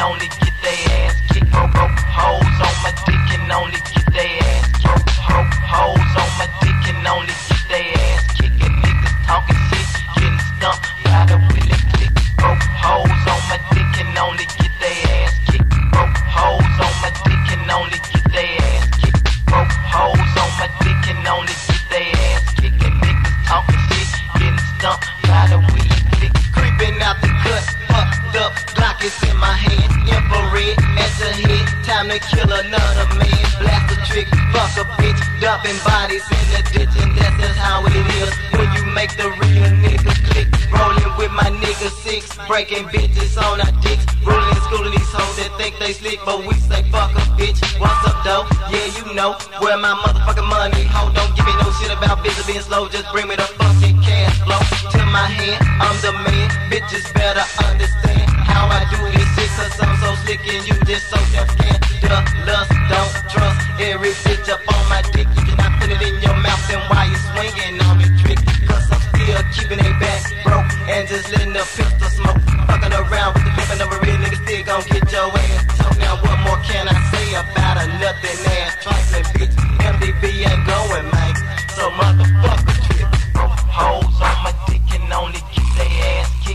only get their ass kicked. Hoes on my dick and only get their ass kicked. Hoes on my dick and only get their ass kicked. And niggas talking shit, getting stumped by the Willie click. Hoes on my dick and only get their ass kicked. Hoes on my dick and only get their ass kicked. Hoes on my dick and only get their ass kicked. And niggas talking shit, getting stumped by the Willie click. Creeping out the cut, fucked up, Glock is in my hand, infrared at the head, time to kill another man, blast a trick, fuck a bitch, dumping bodies in the ditch, and that's just how it is, when you make the real niggas click, rolling with my nigga Sixx, breaking bitches on our dicks, rolling school of these hoes that think they slick, but we say fuck a bitch, what's up though, yeah you know, where my motherfucking money, ho, don't give me no shit about bitches being slow, just bring me the fucking cash flow, to my hand, I'm the man, bitches better understand how I do this shit, cause I'm so slick and you just so damn scared. The lust, don't trust every bitch up on my dick. You cannot put it in your mouth and why you swinging on me trick, cause I'm still keeping it back, broke, and just letting the pistol smoke. Fucking around with the pimpin' of a real nigga, still gon' get your ass choked. Now what more can I say about a nothing ass trifling bitch? MDB ain't going, man, so motherfucker trip. Hoes on my dick and only get their ass kicked.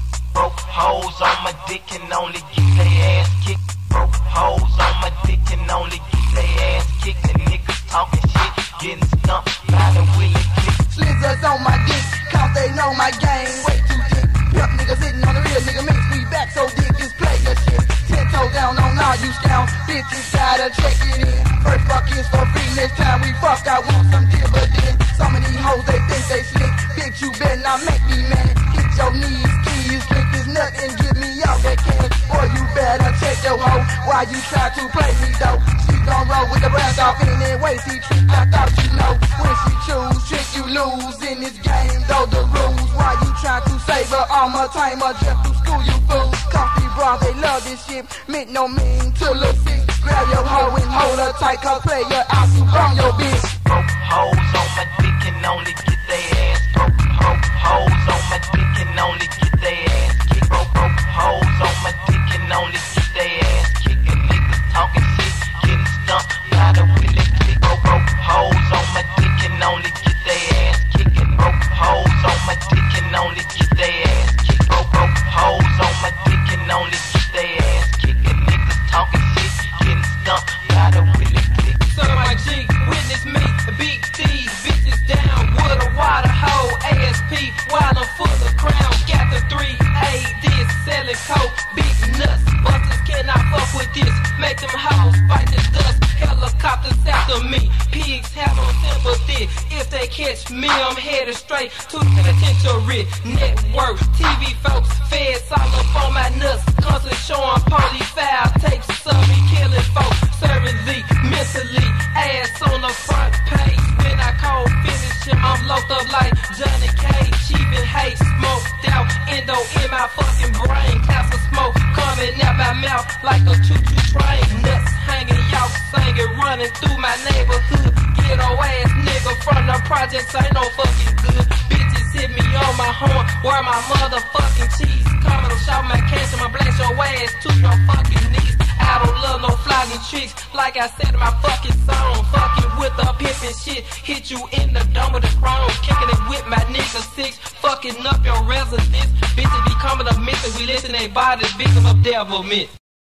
Hoes on my dick and only get their ass kicked. Hoes on my dick and only get their ass kicked. And niggas talking shit, getting stumped by the Willie click. Slizzers on my dick, cause they know my game way too thick. Pimp niggas hitting on the real nigga, makes me back so dick, just play your shit. 10 toes down on all you scout, bitches gotta check it in. First fuck is for free, next time we fuck I want some dividend. Some of these hoes they think they slick, bitch you better not make me mad. Hit your knees, keys, lick this nut and give me all that cash. Boy you better check your hoe, why you try to play me though? She gon' roll with the brass off anyway, see trick I thought you know. When she choose, trick you lose in this game, though the rules. Why you try to save her all my time or just through school you fool? Coffee bras, they love this shit, meant no mean to look sick. Grab your hoe and hold her tight, cause play your out to burn your bitch. Hoes on my dick and only get their ass broke. Hoes on my dick and only get their ass kicked. Hoes on my dick and only get their ass kicked. And niggas talking shit, getting stumped by the Willie click. Hoes on my dick and only get their ass kicked. Hoes on my dick and only get their ass kicked. Hoes on my dick and only get their ass kicked. And niggas talking shit, getting stumped by the Willie click. So my G, witness me, beat these bitches down with a water hole, ASP, while I'm full of crown. Got the 3A, this, selling coke, big nuts. Busters cannot fuck with this, make them hoes fight the dust. Helicopters after me, pigs have no sympathy. If they catch me, I'm headed straight to the penitentiary. Network, TV folks, feds all up on my nuts. Constantly showing police foul tapes of me killing folks. Servantly, mentally, ass on the front page. When I cold finish him, I'm locked up like Johnny Cage. Cheap and hate, smoked out, endo in my fucking brain. Clouds of smoke coming out my mouth like a choo-choo train. Nuts hanging, y'all singing, running through my neighborhood. Ghetto ass nigga from the projects ain't no fucking good. Bitches hit me on my horn, where my motherfucking cheese. Coming to shout my cash and my blast your ass to your fucking knees. I don't love no flogging tricks, like I said in my fucking song. Fucking with the pimpin' shit, hit you in the dome with the chrome. Kicking it with my nigga Sixx, fucking up your residence. Bitches be coming up missing, we listen they bodies, victim of devilment.